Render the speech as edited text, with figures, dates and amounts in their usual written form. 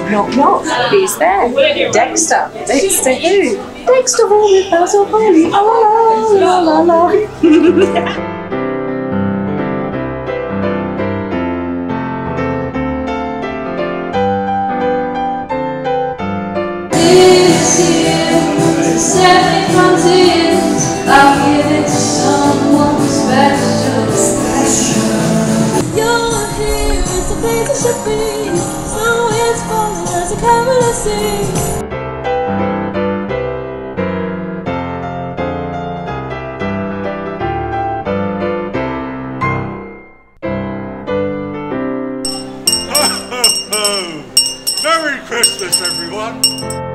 Knock, knock. Who's there? Dexter. Dexter who? Dexter Holly, Basil Holly. Oh, la la la. I'll give it to someone special. You're here, it's a place it should be. Snow is falling as a capital C. Merry Christmas, everyone!